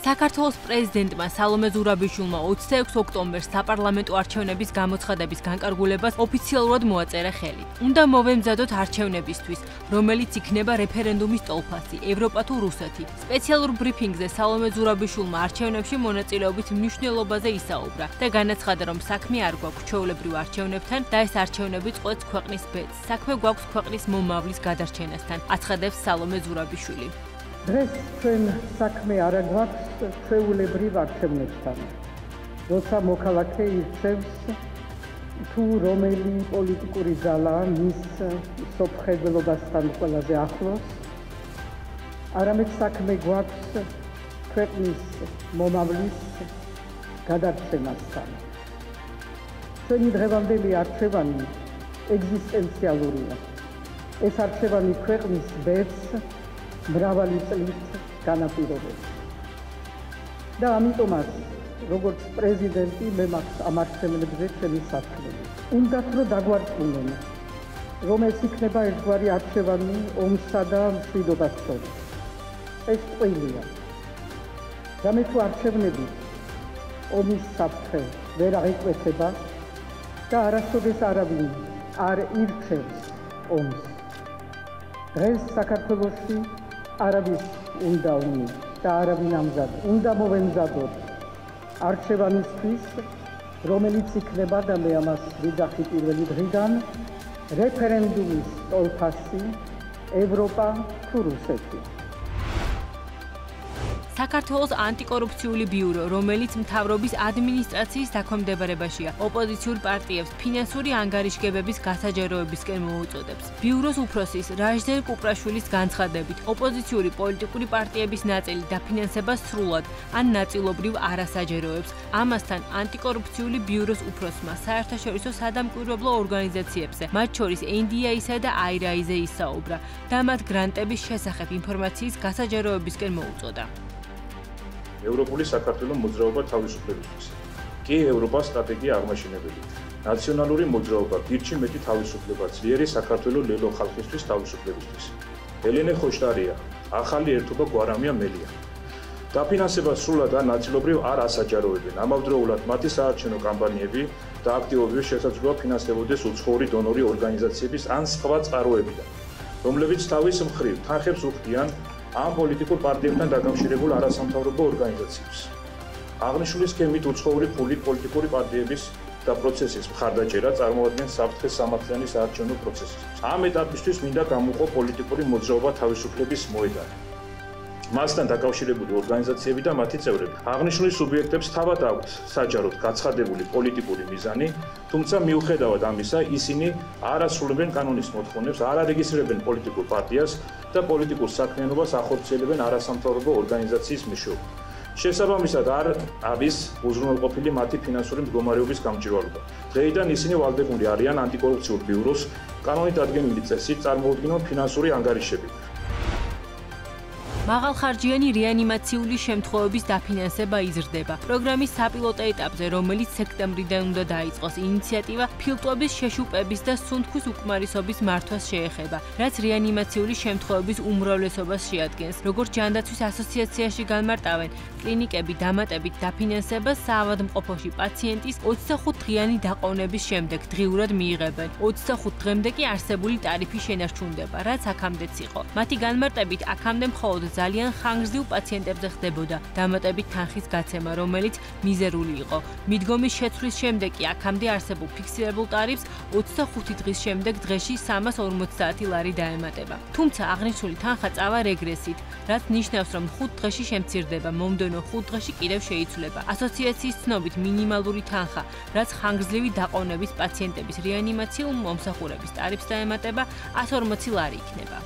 საქართველოს პრეზიდენტმა სალომე ზურაბიშვილმა 26 ოქტომბერს საპარლამენტო არჩევნების გამოცხადების განკარგულებას ოფიციალურად მოაწერა ხელი. უნდა მოვემზადოთ არჩევნებისთვის, რომელიც იქნება რეფერენდუმის ტოლფასი, ევროპა თუ რუსეთი. სპეციალურ ბრიფინგზე სალომე ზურაბიშვილმა არჩევნებში მონაწილეობის მნიშვნელობაზე ისაუბრა და განაცხადა, რომ საქმე არ გვაქვს ჩვეულებრივ არჩევნებთან და ეს არჩევნები წყვეტს ქვეყნის ბედს. საქმე გვაქვს ქვეყნის მომავლის გადარჩენასთან, აცხადებს სალომე ზურაბიშვილი. დღეს ჩვენ საქმე არ გვაქვს ჩვეულებრივ არჩევნებთან. როცა მოქალაქე ირჩევს თუ რომელი პოლიტიკური ძალა მის სოფხედლობასთან ყველაზე ახლოს, არამედ საქმე გვაქვს ქვეყნის მომავლის გადარჩენასთან. ჩვენი დღევანდელი არჩევანი ეგზისტენციალურია. ეს არჩევანი ქვეყნის ბედს მრავალი წლით განაპირობებს. და ამიტომაც, როგორც პრეზიდენტი, მე მაქვს ამ არჩევნებზე ჩემი საქმე. უნდათ რომ დაგვარწმუნონ, რომ ეს იქნება ერთგვარი არჩევანი ომსა და მშვიდობას შორის. ეს ყველია. და მე თუ არჩევნები ომის საფრთხე ვერ აღიკვეცება და არასოდეს არავინ არ ირჩევს ომს. დღეს საქართველოში არავის უნდა ომი და არავინ ამზად. უნდა მოვემზადოთ არჩევანისთვის, რომელიც იქნება და მე ამას ვიძახი პირველი დღიდან, რეფერენდუმის ტოლფასი, ევროპა თუ რუსეთი. საქართველოს ანტიკორუფციული ბიურო, რომელიც მთავრობის ადმინისტრაციის დაქვემდებარებაშია, ოპოზიციურ პარტიებს ფინანსური ანგარიშგებების გასაჯაროებისკენ მოუწოდებს. ბიუროს უფროსის რაჟდენ კუპრაშვილის განცხადებით, ოპოზიციური პოლიტიკური პარტიების ნაწილი დაფინანსებას სრულად ან ნაწილობრივ არ ასაჯეროებს. ამასთან ანტიკორუფციული ბიუროს უფროსმა საერთაშორისო სადამკვირვებლო ორგანიზაციებზე, მათ შორის NDI-სა და IRA-ზე ისაუბრა და მათ გრანტების შესახებ ინფორმაციის გასაჯაროებისკენ მოუწოდა. ევროპული საქართველოს მოძრაობა თავისუფლებისთვის. კი ევროპას სტრატეგია აღმაშენებელი. ნაციონალური მოძრაობა გირჩი მეტი თავისუფლება ძლიერი საქართველოს ლელო ხალხისთვის თავისუფლებისთვის. ელენე ხოშტარია, ახალი ერთობა გვარამია მელია. დაფინანსებას სრულად ან ნაწილობრივ არ ასაჯაროებენ. ამავდროულად მათი საარჩევნო კამპანიები და აქტივობები შესაძლოა ფინანსდებოდეს უცხოური დონორი ორგანიზაციების ან სხვა წყაროებიდან, რომლებიც თავის მხრივ თანხებს უხდიან ამ პოლიტიკურ პარტიებთან დაკავშირებულ არასამთავრობო ორგანიზაციებს. აღნიშნული სქემით უცხოური ფული პოლიტიკური პარტიების და პროცესის მხარდაჭერა წარმოადგენს საფრთხეს სამართლიანი საარჩევნო პროცესისთვის. ამ ეტაპისთვის მინდა გამოვყო პოლიტიკური მოძრაობა თავისუფლების მოედანი. მასთან დაკავშირებული ორგანიზაციები და მათი წევრები. აღნიშნული სუბიექტებს თავად აქვთ საჯაროდ გაცხადებული პოლიტიკური მიზანი, თუმცა მიუხედავად ამისა, ისინი არ ასრულებენ კანონის მოთხოვნებს, არ არეგისტრირებენ პოლიტიკურ პარტიას და პოლიტიკურ საქმიანობას ახორციელებენ არასამთავრობო ორგანიზაციის მეშვეობით. შესაბამისად არ არის უზრუნველყოფილი მათი ფინანსური მდგომარეობის გამჭვირვალობა. დღეიდან ისინი ვალდებულნი არიან ანტიკორუფციულ ბიუროს კანონით ადგენილი წესით წარმოუდგინონ ფინანსური ანგარიშები. მაღალხარჯიანი რეანიმაციული შემთხვევების დაფინანსება იზრდება. პროგრამის საპილოტო ეტაპზე, რომელიც სექტემბრიდან უნდა დაიწყოს, ინიციატივა ფილტვების შეშუპების და სუნთქვის უკმარისობის მართვას შეეხება, რაც რეანიმაციული შემთხვევების უმრავლესობას შეადგენს. როგორც ჯანდაცვის ასოციაციაში განმარტავენ, კლინიკები დამატებით დაფინანსებას საავადმყოფოში პაციენტის 25 დღიანი დაყოვნების შემდეგ დღიურად მიიღებენ. 25 დღემდე კი არსებული ტარიფი შენარჩუნდება, რაც აქამდეც იყო. მათი განმარტებით, აქამდე მხოლოდ ძალიან ხანგრძლივ პაციენტებზე ხდებოდა დამატებით თანხის გაცემა, რომელიც მიზერული იყო. მიდგომის შეცვლის შემდეგ კი აქამდე არსებულ ფიქსირებულ ტარიფს 25 დღის შემდეგ დღეში 350 ლარი დაემატება. თუმცა აღნიშნული თანხა წავა რეგრესით, რაც ნიშნავს, რომ 5 დღეში შემცირდება, მომდევნო 5 დღეში კიდევ შეიცვლება. ასოციაციის ცნობით მინიმალური თანხა, რაც ხანგრძლივი დაყოვნების პაციენტების რეანიმაციულ მომსახურების ტარიფს დაემატება, 140 ლარი იქნება.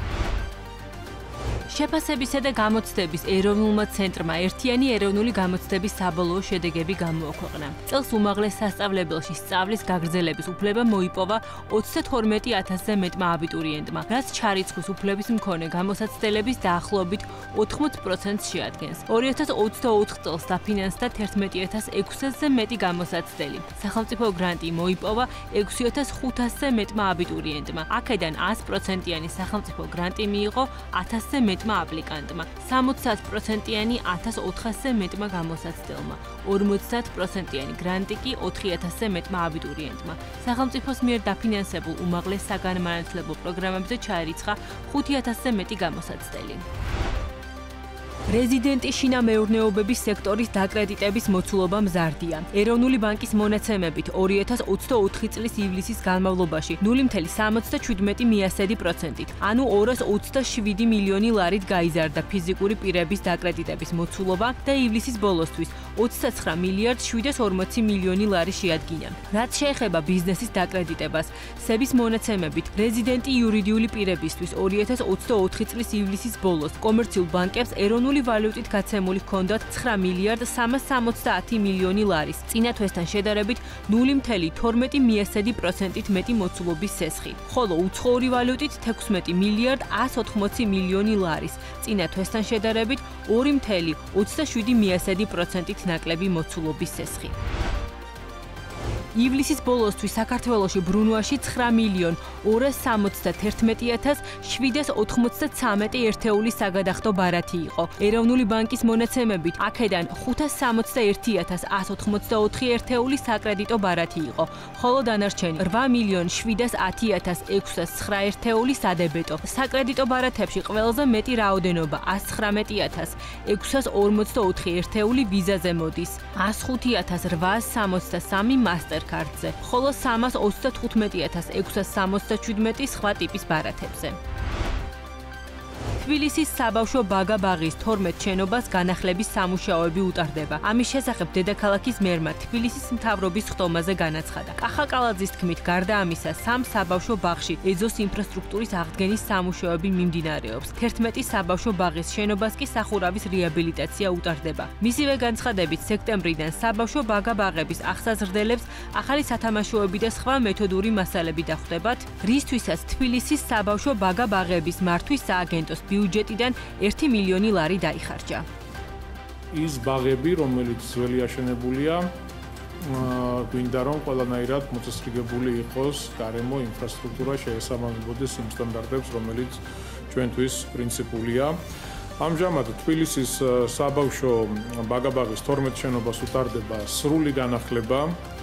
შეფასებისა და გამოცდების ეროვნულმა ცენტრმა ერთიანი ეროვნული გამოცდების საბოლოო შედეგები გამოაქვეყნა. წელს უმაღლეს სასწავლებელში სწავლის გაგრძელების უფლება მოიპოვა 32,000-ზე მეტმა აბიტურიენტმა, რაც ჩარიცხვის უფლების მქონე გამოსაცდელების დაახლოებით 80%-ს შეადგენს. 2024 წელს დაფინანსდა 11600-ზე მეტი გამოსაცდელი. სახელმწიფო გრანტი მოიპოვა 6500-ზე მეტმა აბიტურიენტმა. აქედან 100%-იანი სახელმწიფო გრანტი მიიღო 1000-ზე მეტმა აპლიკანტმა. 70%-იანი 1400-ზე მეტმა გამოსაცდელმა. 50%-იანი გრანტი კი 4000-ზე მეტმა აბიტურიენტმა. სახელმწიფოს მიერ დაფინანსებულ უმაღლეს საგანმანათლებლო პროგრამებზე ჩაერიცხა 5000-ზე მეტი გამოსაცდელი. რეზიდენტი შინამეურნეობების სექტორის დაკრედიტების მოცულობა მზარდია. ეროვნული ბანკის მონაცემებით 2024 წლის ივლისის განმავლობაში 0,77 მიასედი პროცენტით, ანუ 227 მილიონი ლარით გაიზარდა ფიზიკური პირების დაკრედიტების მოცულობა და ივლისის ბოლოსთვის 29 მილიარდ 740 მილიონი ლარი შეადგინა. რაც შეეხება ბიზნესის დაკრედიტებას, სების მონაცემებით რეზიდენტი იურიდიული პირებისთვის 2024 წლის ივლისის ბოლოს კომერციულ ბანკებს ეროვნული ვალუტით გაცემული ჰქონდათ 9 მილიარდ 370 მილიონი ლარის, წინა თვესთან შედარებით 0,12 მიასედი პროცენტით მეტი მოცულობის სესხი, ხოლო უცხოური ვალუტით 16 მილიარდ 180 მილიონი ლარის, წინა თვესთან შედარებით 2,27 მიასედი პროცენტით ნაკლები მოცულობის სესხი. ივლისის ბოლოსთვის საქართველოში ბრუნვაში 9 მილიონ 271,793 ერთეული საგადახდო ბარათი იყო. ეროვნული ბანკის მონაცემებით, აქედან 561,184 ერთეული საკრედიტო ბარათი იყო, ხოლო დანარჩენი 8 მილიონ 710,609 ერთეული სადებეტო. საკრედიტო ბარათებში ყველაზე მეტი რაოდენობა 109,644 ერთეული ვიზაზე მოდის, 105,863 მასტერ კარტზე, ხოლო 335,677 სხვა ტიპის ბარათებზე. თბილისის საბავშვო ბაგა-ბაღის 12 შენობას განახლების სამუშაოები უტარდება. ამის შესახებ დედაქალაქის მერმა თბილისის მთავრობის ხტომაზე განაცხადა. კახა კალაძის თქმით, გარდა ამისა, 3 საბავშვო ბაღში ეზოს ინფრასტრუქტურის აღდგენის სამუშაოები მიმდინარეობს. 11 საბავშვო ბაღის შენობას კი სახურავის რეაბილიტაცია უტარდება. მისივე განცხადებით, სექტემბრიდან საბავშვო ბაგა-ბაღების აღსაზრდელებს ახალი სათამაშოები და სხვა მეთოდური მასალები დახვდებათ, რისთვისაც თბილისის საბავშვო ბაგა-ბაღების მართვის სააგენტოს ბიუჯეტიდან 1 მილიონი ლარი დაიხარჯა. ის ბაღები, რომელიც ძველი აშენებულია, გვინდა რომ ყველანაირად მოწესრიგებული იყოს გარემო ინფრასტრუქტურა შეესაბამებოდეს იმ სტანდარტებს, რომელიც ჩვენთვის პრინციპულია. ამჟამად თბილისის საბავშვო ბაგა-ბაღის 12 შენობას უტარდება სრული განახლება.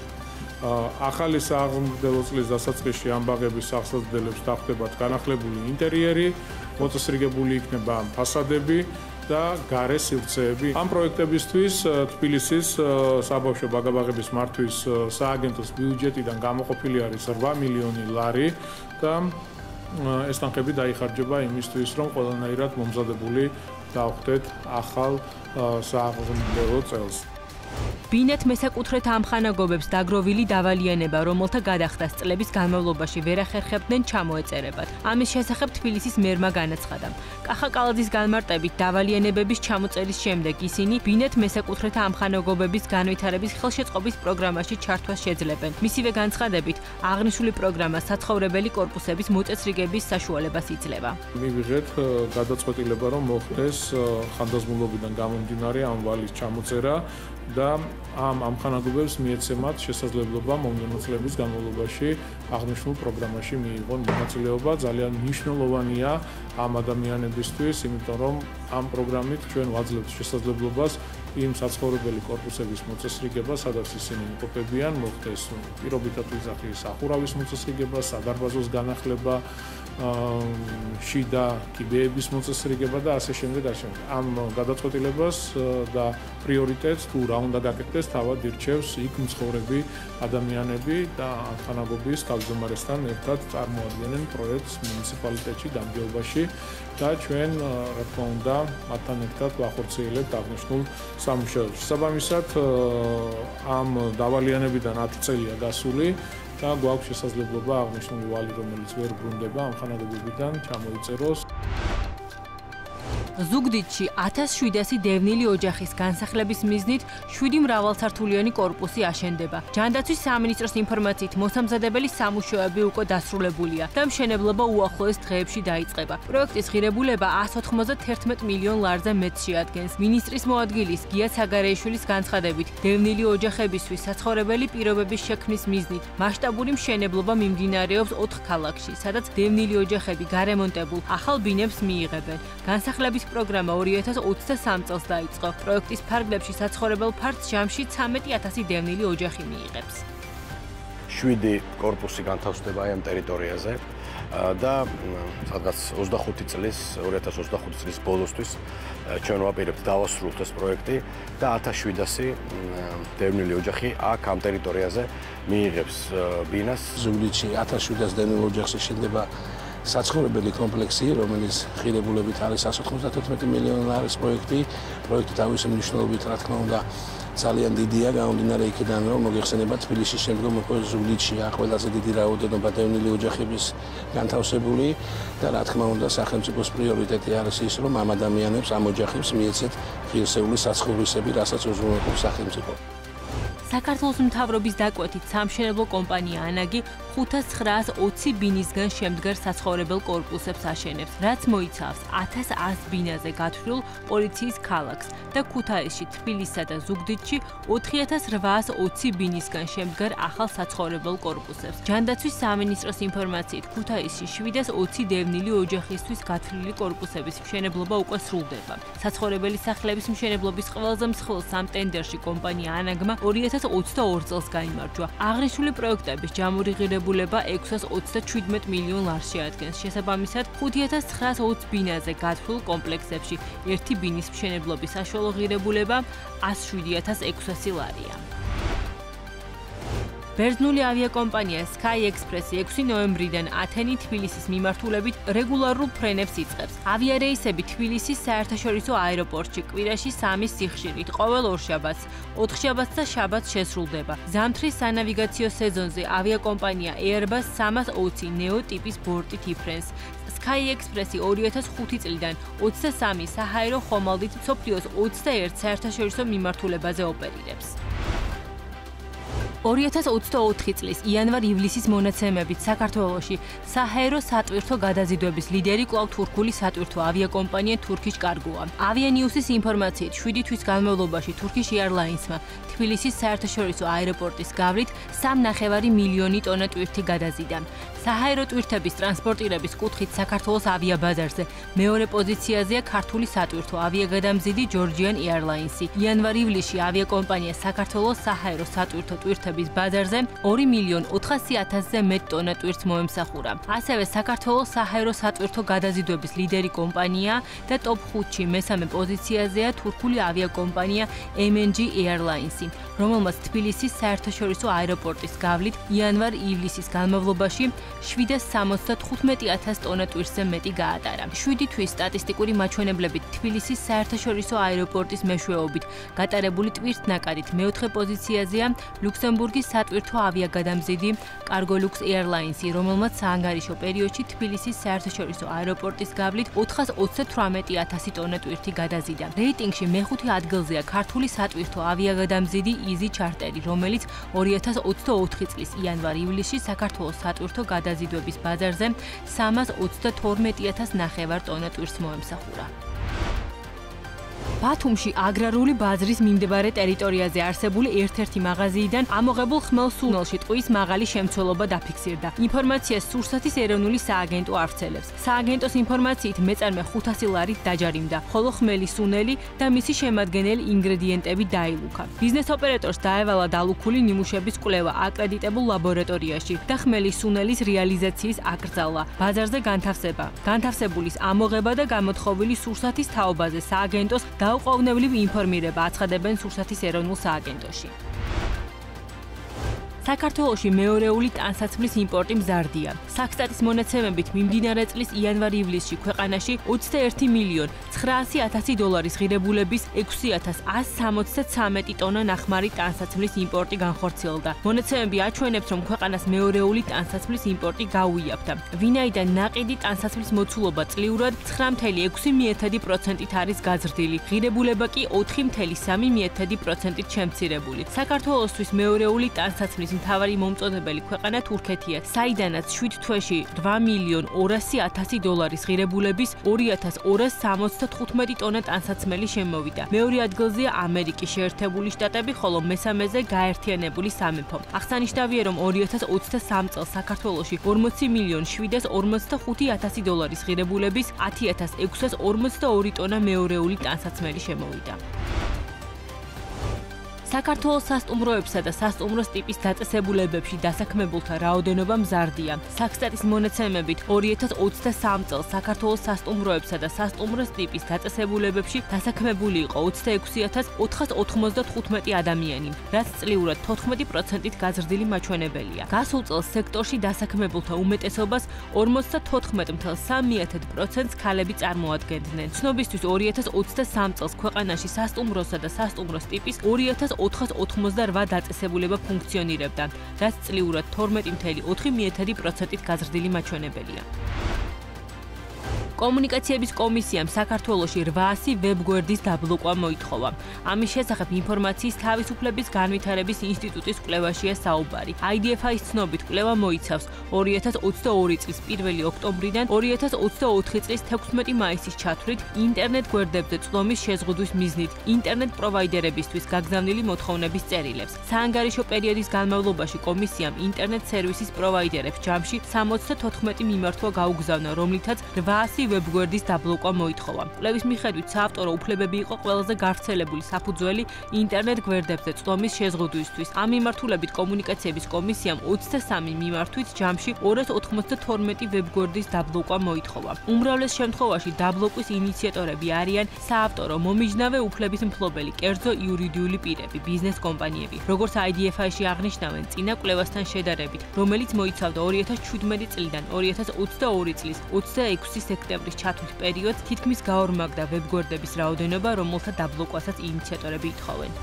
ახალი სააღმრთელო წლის დასაწყისში ამ ბაღების აღსაზრდელებს დახვდებათ განახლებული ინტერიერი, მოწესრიგებული იქნება ფასადები და გარე სივრცეები. ამ პროექტებისთვის თბილისის საბავშვო ბაგა-ბაღების მართვის სააგენტოს ბიუჯეტიდან გამოყოფილი არის 8 მილიონი ლარი და ეს თანხები დაიხარჯება იმისთვის, რომ ყველანაირად მომზადებული დავხვდეთ ახალ სააღმრთელო წელს. ბინეთ მესაკუთრეთა ამხანაგობებს დაგროვილი დავალიანება, რომელთა გადახდას წლების განმავლობაში ვერ ახერხებდნენ ჩამოეწერებათ. ამის შესახებ თბილისის მერმა განაცხადა. კახა კალაძის განმარტებით, დავალიანებების ჩამოწერის შემდეგ ისინი ბინეთ მესაკუთრეთა ამხანაგობების განვითარების ხელშეწყობის პროგრამაში ჩართვას შეძლებენ. მისივე განცხადებით, აღნიშნული პროგრამა საცხოვრებელი კორპუსების მოწესრიგების საშუალებას იძლევა. მივიღეთ გადაწყვეტილება, რომ მოხდეს ხანდაზმულობიდან გამომდინარე ამ ვალის ჩამოწერა და ამ ამხანაგობებს მიეცემათ შესაძლებლობა მომდევნო წლების განმავლობაში აღნიშნულ პროგრამაში მიიღონ მონაწილეობა. ძალიან მნიშვნელოვანია ამ ადამიანებისთვის, იმიტომ რომ ამ პროგრამით ჩვენ ვაძლევთ შესაძლებლობას იმ საცხოვრებელი კორპუსების მოწესრიგება, სადაც ისინი იმყოფებიან, მოხდეს პირობითად ვიზახი სახურავის მოწესრიგება, სადარბაზოს განახლება, შიდა კიბეების მოწესრიგება და ასე შემდეგ. ამ გადაწყვეტილებას და პრიორიტეტს თუ რა უნდა გაკეთდეს, თავად ირჩევს იქ მცხოვრები ადამიანები და ამხანაგობის თავმჯდომარესთან ერთად წარმოადგენენ პროექტს მუნიციპალიტეტში დამგეობაში და ჩვენ რა თქმა უნდა მათთან ერთად ვახორციელებთ აღნიშნულ სამუშაოებს. შესაბამისად, ამ დავალიანებიდან 10 წელია გასული და გვაქვს შესაძლებლობა აღნიშნული ვალი, რომელიც ვერ ბრუნდება, ამხანაგობებიდან ჩამოიწეროს. ზუგდიდში 1700 დევნილი ოჯახის განსახლების მიზნით 7 მრავალსართულიანი კორპუსი აშენდება. ჯანდაცვის სამინისტროს ინფორმაციით მოსამზადებელი სამუშაოები უკვე დასრულებულია და მშენებლობა უახლოეს დღეებში დაიწყება. პროექტის ღირებულება 191 მილიონ ლარზე მეტს შეადგენს. მინისტრის მოადგილის გია საგარეიშვილის განცხადებით, დევნილი ოჯახებისთვის საცხოვრებელი პირობების შექმნის მიზნით მასშტაბური მშენებლობა მიმდინარეობს 4 ქალაქში, სადაც დევნილი ოჯახები გარემონტებულ ახალ ბინებს მიიღებენ. განსახლების პროგრამა 2023 წელს დაიწყო. პროექტის ფარგლებში საცხოვრებელ ფართს ჯამში 13000 დევნილი ოჯახი მიიღებს. 7 კორპუსი განთავსდება ამ ტერიტორიაზე და სადღაც 25 წლის 2025 წლის ბოლოსთვის ჩვენ ვაპირებთ დავასრულოთ ეს პროექტი და 1700 დევნილი ოჯახი აქ ამ ტერიტორიაზე მიიღებს ბინას. ზუგდიდში 1700 დევნილ ოჯახში შენდება საცხოვრებელი კომპლექსი, რომელიც ღირებულებით არის 194 მილიონი ლარის პროექტი. პროექტი თავისი მნიშვნელობით, რა თქმა უნდა, ძალიან დიდია, გამომდინარე იქიდან, რომ მოგეხსენება თბილისის შემდგომ უკვე ზუგდიდშია ყველაზე დიდი რაოდენობა დევნილი ოჯახების განთავსებული და რა თქმა უნდა, სახელმწიფოს პრიორიტეტი არის ის, რომ ამ ადამიანებს, ამ ოჯახებს მიეცეთ ღირსეული საცხოვრისები, რასაც უზრუნველყოფს სახელმწიფო. საქართველოს მთავრობის დაკვეთით სამშენებლო კომპანია ანაგი 5920 ბინისგან შემდგარ საცხოვრებელ კორპუსებს აშენებს, რაც მოიცავს 1100 ბინაზე გათვლილ პოლიციის ქალაქს და ქუთაისში, თბილისსა და ზუგდიდში 4820 ბინისგან შემდგარ ახალ საცხოვრებელ კორპუსებს. ჯანდაცვის სამინისტროს ინფორმაციით, ქუთაისში 720 დევნილი ოჯახისთვის გათვლილი კორპუსების მშენებლობა უკვე სრულდება. საცხოვრებელი სახლების მშენებლობის ყველაზე მსხვილ სამ ტენდერში კომპანია ანაგმა 2022 წელს გაიმარჯვა. აღნიშნული პროექტების ჯამური ღირებულება 627 მილიონ ლარს შეადგენს. შესაბამისად, 5920 ბინაზე გათვლილ კომპლექსებში ერთი ბინის მშენებლობის საშუალო ღირებულება 107600 ლარია. ბერძნული ავიაკომპანია Sky Express 6 ნოემბრიდან ათენი თბილისის მიმართულებით რეგულარულ ფრენებს იწყებს. ავიარეისები თბილისის საერთაშორისო აეროპორტში კვირაში 3 სიხშირით ყოველ ორშაბათს, 4 შაბათს და შაბათს შესრულდება. ზამთრის სანავიგაციო სეზონზე ავიაკომპანია Airbus 320 Neo ტიპის ბორტით იფრენს. Sky Express 2005 წლიდან 23 საჰაერო ხომალდით მსოფლიოს 21 საერთაშორისო მიმართულებაზე ოპერირებს. 2024 წლის იანვარ-ივლისის მონაცემებით საქართველოში საჰაერო სატვირთო გადაზიდვების ლიდერი კვლავ თურქული სატვირთო ავიაკომპანია Turkish Cargo-ა. Avianews-ის ინფორმაციით 7 თვის განმავლობაში Turkish Airlines-მა თბილისის საერთაშორისო აეროპორტის გავლით 3.5 მილიონი ტონა ტვირთი გადაზიდა. საჰაერო ტვირთების ტრანსპორტირების კუთხით საქართველოს ავიაბაზარზე მეორე პოზიციაზეა ქართული სატვირთო ავიაგადამზიდი Georgian Airlines-ი. იანვარ-ივლისში ავიაკომპანია საქართველოს საჰაერო სატვირთო ტვირთების ბაზარზე 2.400.000-ზე მეტ ტონა ტვირთს მოემსახურა. ასევე საქართველოს საჰაერო სატვირთო გადაზიდვების ლიდერი კომპანია და ტოპ 5-ში მესამე პოზიციაზეა თურქული ავიაკომპანია MNG Airlines-ი, რომელმაც თბილისის საერთაშორისო აეროპორტის გავლით იანვარ-ივლისის განმავლობაში 775.000 ტონა ტვირთზე მეტი გაატარა. 7 თვის სტატისტიკური მაჩვენებლებით თბილისის საერთაშორისო აეროპორტის მეშვეობით გატარებული ტვირთნაკადით მეოთხე პოზიციაზეა ლუქსემბურგის სატვირთო ავიაგადამზიდი Cargolux Airlines-ი, რომელმაც საანგარიშო პერიოდში თბილისის საერთაშორისო აეროპორტის გავლით 488.000 ტონა ტვირთი გადაზიდა. რეიტინგში მეხუთე ადგილზეა ქართული სატვირთო ავიაგადამზიდი Easy Charter-ი, რომელიც 2024 წლის იანვარ-ივლისში საქართველოს სატვირთო გადაზიდვების ბაზარზე 322.500 ტონა ტვირთს მოემსახურა. ბათუმში აგრარული ბაზრის მიმდებარე ტერიტორიაზე არსებული ერთ-ერთი მაღაზიიდან ამოღებულ ხმელს სუნელში ტყვის მაღალი შემცველობა დაფიქსირდა. ინფორმაციას სურსათის ეროვნული სააგენტო ავრცელებს. სააგენტოს ინფორმაციით მეწარმე 500 ლარით დაჯარიმდა, ხოლო ხმელის სუნელი და მისი შემადგენელი ინგრედიენტები დაილუქა. ბიზნეს ოპერატორს დაევალა დალუქული ნიმუშების კვლევა აკრედიტებულ ლაბორატორიაში და ხმელის სუნელის რეალიზაციის აკრძალა. ბაზარზე განთავსებულის ამოღება და გამოთხოვილი სურსათის თაობაზე სააგენტოს დაუყოვნებლივ ინფორმირება აცხადებენ სურსათის ეროვნულ სააგენტოში. საქართველოში მეორეული ტანსაცმლის იმპორტი მზარდია. საქსტატის მონაცემებით მიმდინარე წლის იანვარ-ივლისში ქვეყანაში 21.900.000 დოლარის ღირებულების 6,173 ტონა ნახმარი ტანსაცმლის იმპორტი განხორციელდა. მონაცემები აჩვენებს, რომ ქვეყანას მეორეული ტანსაცმლის იმპორტი გაუიაფთა, ვინაიდან ნაყიდი ტანსაცმლის მოცულობა წლიურად 9.6%-ით არის გაზრდილი, ღირებულება კი 4.3%-ით შემცირებული. საქართველოსთვის მეორეული ტანსაცმლის მთავარი მომწოდებელი ქვეყანა თურქეთია, საიდანაც 7 თვეში 8.200.000 დოლარის ღირებულების 2,275 ტონა ტანსაცმელი შემოვიდა. მეორე ადგილზეა ამერიკის შეერთებული შტატები, ხოლო მესამეზე გაერთიანებული სამეფო. აღსანიშნავია, რომ 2023 წელს საქართველოში 40.745.000 დოლარის ღირებულების 10.642 ტონა მეორეული ტანსაცმელი შემოვიდა. საქართველოს სასტუმროებსა და სასტუმროს ტიპის დაწესებულებებში დასაქმებულთა რაოდენობა მზარდია. საქსტატის მონაცემებით 2023 წელს საქართველოს სასტუმროებსა და სასტუმროს ტიპის დაწესებულებებში დასაქმებული იყო 26.495 ადამიანი, რაც წლიურად 14%-ით გაზრდილი მაჩვენებელია. გასულ წელს სექტორში დასაქმებულთა უმეტესობას 54.3%-ს ქალები წარმოადგენდნენ. ცნობისთვის 2023 წელს ქვეყანაში სასტუმროსა და სასტუმროს ტიპის 488 დაწესებულება ფუნქციონირებდა, რაც წლიურად 12.4%-ით გაზრდილი მაჩვენებელია. კომუნიკაციების კომისიამ საქართველოში 800 ვებგვერდის დაბლოკვა მოითხოვა. ამის შესახებ ინფორმაციის თავისუფლების განვითარების ინსტიტუტის კვლევაშია საუბარი. IDFI-ის ცნობით კვლევა მოიცავს 2022 წლის 1 ოქტომბრიდან 2024 წლის 16 მაისის ჩათვლით ინტერნეტ გვერდებზე წვდომის შეზღუდვის მიზნით ინტერნეტ პროვაიდერებისთვის გაგზავნილი მოთხოვნების წერილებს. საანგარიშო პერიოდის განმავლობაში კომისიამ ინტერნეტ სერვისის პროვაიდერებს ჯამში 74 მიმართვა გაუგზავნა, რომლითაც 800 ვებგვერდის დაბლოკვა მოითხოვა. კვლევის მიხედვით საავტორო უფლებები იყო ყველაზე გავრცელებული საფუძველი ინტერნეტ გვერდებზე წვდომის შეზღუდვისთვის. ამ მიმართულებით კომუნიკაციების კომისიამ 23 მიმართვით ჯამში 292 ვებგვერდის დაბლოკვა მოითხოვა. უმრავლეს შემთხვევაში დაბლოკვის ინიციატორები არიან საავტორო მომიჯნავე უფლების მფლობელი, კერძო იურიდიული პირები, ბიზნეს კომპანიები. როგორც IDFI-ში აღნიშნავენ, წინა კვლევასთან შედარებით, რომელიც მოიცავდა 2017 წლიდან 2022 წლის 26 სექტემბრის ჩათვლით პერიოდს, თითქმის გაორმაგდა ვებგვერდების რაოდენობა, რომელთა დაბლოკვასაც ინიციატორები ითხოვენ.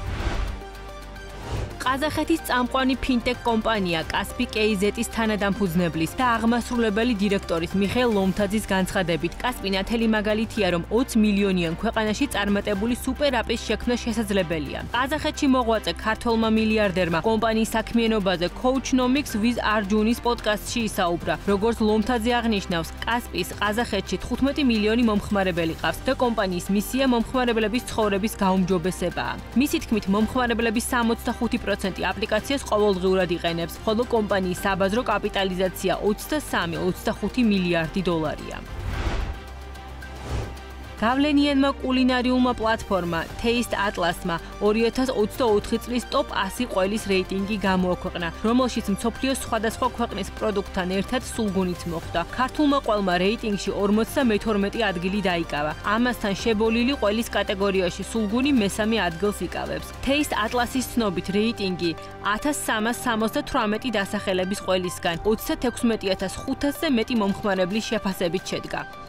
ყაზახეთის წამყვანი ფინტეკ კომპანია კასპი KZ-ის თანადამფუძნებლის და აღმასრულებელი დირექტორის მიხეილ ლომთაძის განცხადებით, კასპი ნათელი მაგალითია, რომ 20 მილიონიან ქვეყანაში წარმატებული სუპერ აპის შექმნა შესაძლებელია. ყაზახეთში მოღვაწე ქართველმა მილიარდერმა კომპანიის საქმიანობაზე Coachnomics with Arjunis პოდკასტში ისაუბრა. როგორც ლომთაძე აღნიშნავს, კასპის ყაზახეთში 15 მილიონი მომხმარებელი ყავს და კომპანიის მისია მომხმარებლების ცხოვრების გაუმჯობესებაა. მისი თქმით, მომხმარებლების 65% აპლიკაციას ყოველდღიურად იყენებს, ხოლო კომპანიის საბაზრო კაპიტალიზაცია 23-25 მილიარდი დოლარია. გავლენიანმა კულინარიულმა პლატფორმა Taste Atlas-მა 2024 წლის ტოპ 100 ყველის რეიტინგი გამოაქვეყნა, რომელშიც მსოფლიოს სხვადასხვა ქვეყნის პროდუქტთან ერთად სულგუნიც მოხვდა. ქართულმა ყველმა რეიტინგში 52 ადგილი დაიკავა. ამასთან შებოლილი ყველის კატეგორიაში სულგუნი მესამე ადგილს იკავებს. Taste Atlas-ის ცნობით რეიტინგი 1378 დასახელების ყველისგან 36500-ზე მეტი მომხმარებლის შეფასებით შედგა.